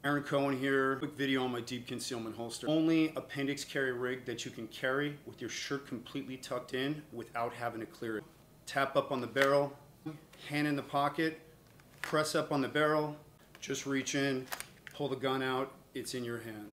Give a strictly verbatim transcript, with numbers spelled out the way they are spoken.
Aaron Cohen here. Quick video on my deep concealment holster. Only appendix carry rig that you can carry with your shirt completely tucked in without having to clear it. Tap up on the barrel, hand in the pocket, press up on the barrel, just reach in, pull the gun out, it's in your hand.